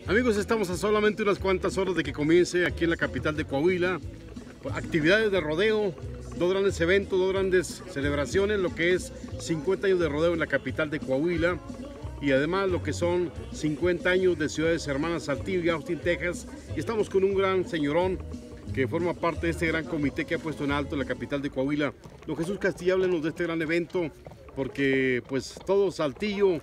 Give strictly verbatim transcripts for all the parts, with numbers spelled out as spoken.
Amigos, estamos a solamente unas cuantas horas de que comience aquí en la capital de Coahuila actividades de rodeo, dos grandes eventos, dos grandes celebraciones, lo que es cincuenta años de rodeo en la capital de Coahuila y además lo que son cincuenta años de Ciudades Hermanas Saltillo y Austin, Texas. Y estamos con un gran señorón que forma parte de este gran comité que ha puesto en alto la capital de Coahuila. Don Jesús Castilla, háblenos de este gran evento, porque pues todo Saltillo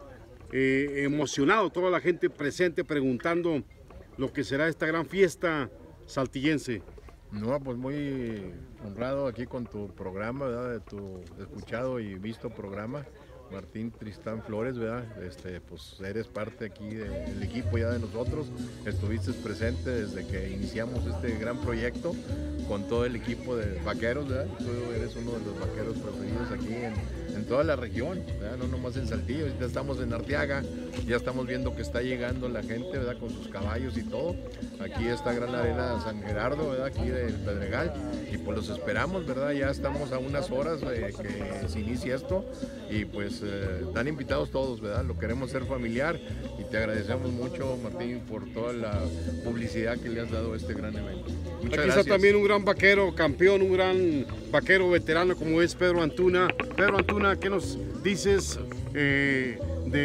eh, emocionado, toda la gente presente preguntando lo que será esta gran fiesta saltillense. No, pues muy honrado aquí con tu programa, ¿verdad? De tu escuchado y visto programa. Martín Tristán Flores, ¿verdad? Este, pues eres parte aquí del equipo ya de nosotros, estuviste presente desde que iniciamos este gran proyecto con todo el equipo de vaqueros, ¿verdad? Tú eres uno de los vaqueros preferidos aquí en, en toda la región, ¿verdad? No nomás en Saltillo, ya estamos en Arteaga, ya estamos viendo que está llegando la gente, ¿verdad? Con sus caballos y todo. Aquí está Gran Arena San Gerardo, ¿verdad? Aquí del Pedregal, y pues los esperamos, ¿verdad? Ya estamos a unas horas de que se inicie esto y pues eh, están invitados todos, ¿verdad? Lo queremos hacer familiar y te agradecemos mucho, Martín, por toda la publicidad que le has dado a este gran evento. Muchas Aquí gracias. está también un gran vaquero campeón, un gran vaquero veterano como es Pedro Antuna. Pedro Antuna, ¿qué nos dices eh,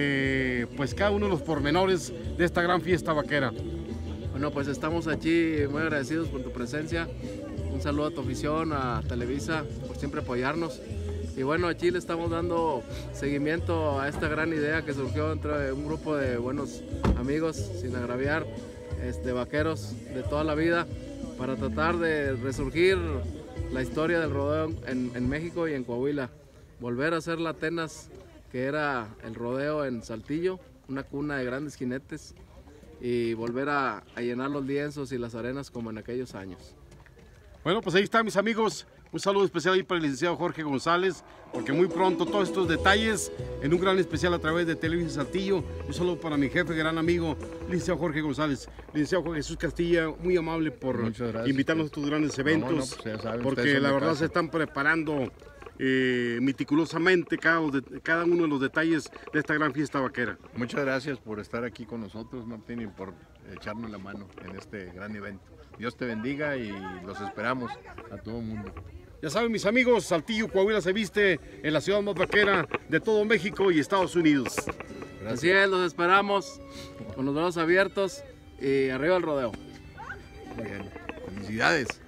de pues cada uno de los pormenores de esta gran fiesta vaquera? Bueno, pues estamos aquí muy agradecidos por tu presencia. Un saludo a tu afición, a Televisa, por siempre apoyarnos. Y bueno, aquí le estamos dando seguimiento a esta gran idea que surgió entre un grupo de buenos amigos, sin agraviar, este, vaqueros de toda la vida, para tratar de resurgir la historia del rodeo en, en México y en Coahuila. Volver a hacer la Atenas que era el rodeo en Saltillo, una cuna de grandes jinetes, y volver a, a llenar los lienzos y las arenas como en aquellos años. Bueno, pues ahí están mis amigos. Un saludo especial ahí para el licenciado Jorge González, porque muy pronto todos estos detalles en un gran especial a través de Televisa Saltillo. Un saludo para mi jefe, gran amigo, licenciado Jorge González. Licenciado Jorge Jesús Castilla, muy amable por invitarnos a estos grandes eventos, no, no, pues saben, porque la verdad casa. se están preparando eh, meticulosamente cada, cada uno de los detalles de esta gran fiesta vaquera. Muchas gracias por estar aquí con nosotros, Martín, y por echarnos la mano en este gran evento. Dios te bendiga y los esperamos a todo el mundo. Ya saben, mis amigos, Saltillo, Coahuila se viste en la ciudad más vaquera de todo México y Estados Unidos. Gracias. Así es, los esperamos con los brazos abiertos y arriba el rodeo. Muy bien, felicidades.